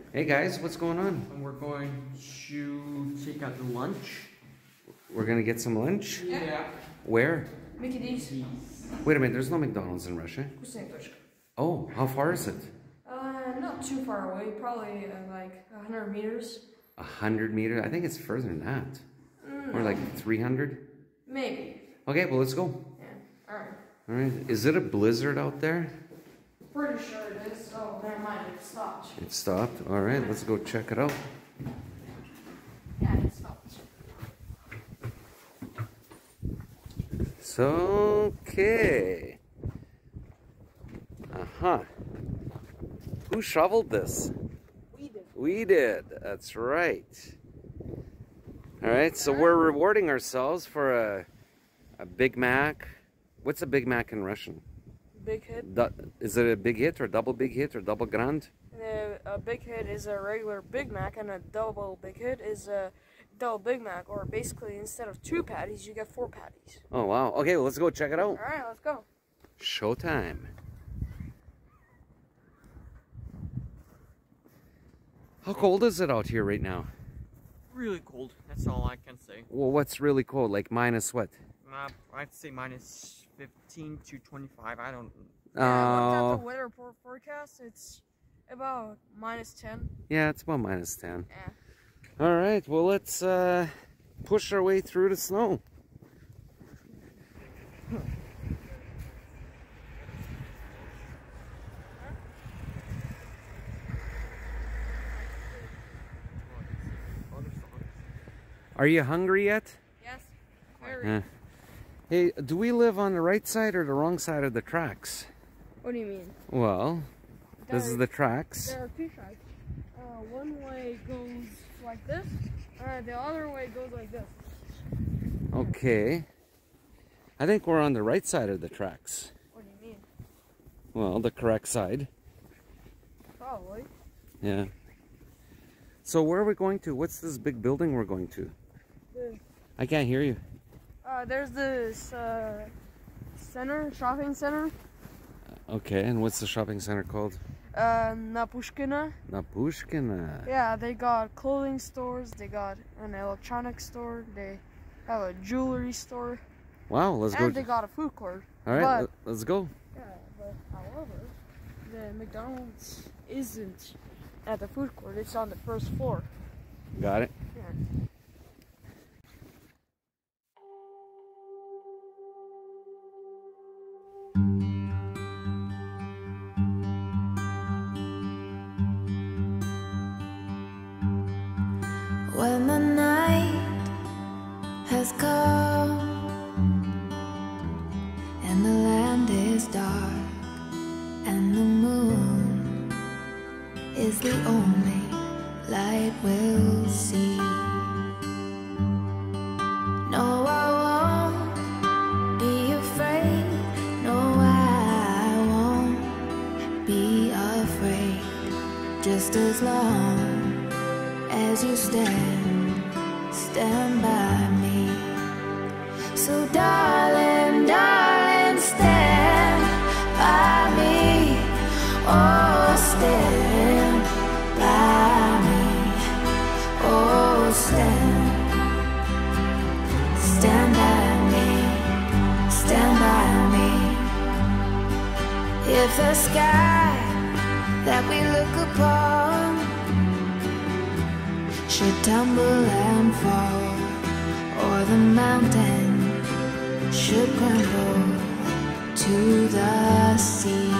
Hey guys, what's going on? And we're going to take out the lunch. We're gonna get some lunch? Yeah. Where? McDonald's. Wait a minute, there's no McDonald's in Russia. Vkusno Tochka. Oh, how far is it? Not too far away, probably like 100 meters. 100 meters? I think it's further than that. Or like 300? Maybe. Okay, well let's go. Yeah, alright. Alright, is it a blizzard out there? Pretty sure it is. Oh, never mind, it stopped. It stopped? Alright, let's go check it out. Yeah, it stopped. So, okay. Uh-huh. Who shoveled this? We did. We did. That's right. Alright, so we're rewarding ourselves for a Big Mac. What's a Big Mac in Russian? Big hit. Is it a big hit or double big hit or double grand? A big hit is a regular Big Mac, and a double big hit is a double Big Mac, or basically instead of 2 patties, you get 4 patties. Oh, wow. Okay, well, let's go check it out. Alright, let's go. Showtime. How cold is it out here right now? Really cold. That's all I can say. Well, what's really cold? Like minus what? I'd say minus 15 to 25. I don't. Yeah, looked at the weather forecast. It's about minus 10. Yeah, it's about minus 10. Yeah. All right, well, let's push our way through the snow. Are you hungry yet? Yes. Very. Hey, do we live on the right side or the wrong side of the tracks? What do you mean? Well, this is the tracks. There are 2 tracks. One way goes like this, the other way goes like this. Okay. I think we're on the right side of the tracks. What do you mean? Well, the correct side. Probably. Yeah. So where are we going to? What's this big building we're going to? I can't hear you. There's this shopping center. Okay, and what's the shopping center called? Na Pushkina. Na Pushkina. Yeah, they got clothing stores, they got an electronics store, they have a jewelry store. Wow, let's go. And they got a food court. Alright, let's go. Yeah, but however, the McDonald's isn't at the food court, it's on the first floor. Got it. Yeah. When the night has come and the land is dark and the moon is the only light we'll see. No, I won't be afraid. No, I won't be afraid. Just as long as you stand by me. So darling, darling, stand by me. Oh, stand by me. Oh, stand by me. Stand by me. If the sky that we look upon should tumble and fall, or the mountain should crumble to the sea,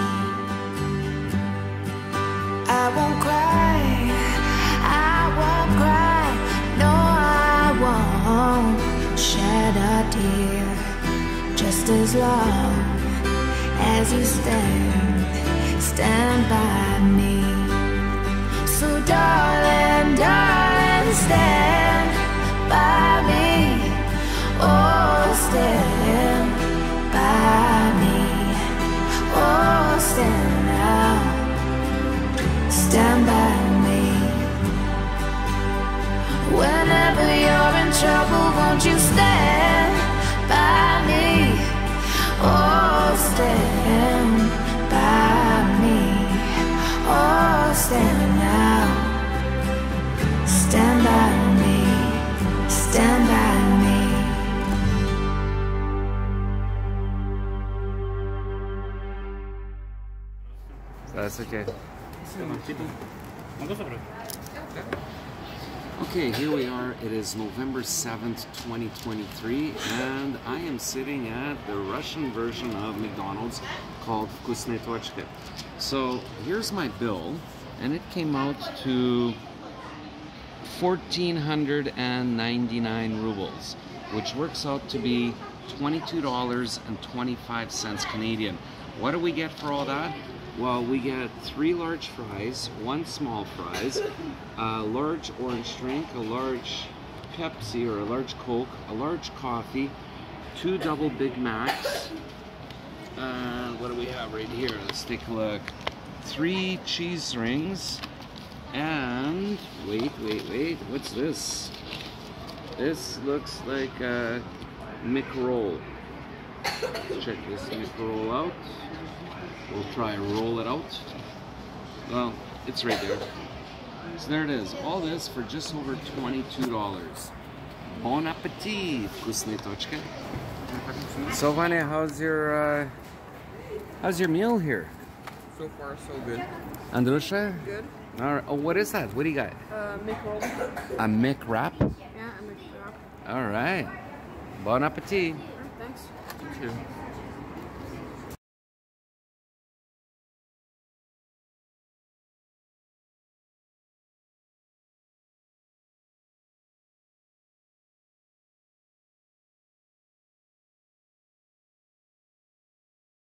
I won't cry, I won't cry, no, I won't shed a tear, just as long as you stand by me. So darling, darling, stand by me. Oh, stand by me. Oh, stand now. Stand by me. Whenever you're in trouble, won't you stand by me? Oh, stand by me. Oh, stand now. Здравствуйте. Okay, here we are. It is November 7th, 2023, and I am sitting at the Russian version of McDonald's called Vkusno Tochka. So here's my bill, and it came out to 1,499 rubles, which works out to be $22.25 Canadian. What do we get for all that? Well, we get 3 large fries, 1 small fries, a large orange drink, a large Pepsi or a large Coke, a large coffee, 2 double Big Macs, what do we have right here? Let's take a look. 3 cheese rings, and wait, what's this? This looks like a McRoll. Let's check this McRoll out. We'll try and roll it out. Well, it's right there. So there it is. All this for just over $22. Bon appetit, Vkusno Tochka. So, Vanya, how's your meal here? So far, so good. Andrusha? Good. All right. Oh, what is that? What do you got? McRoll. A McWrap? Yeah, a McWrap. All right. Bon appetit. Thanks. You too.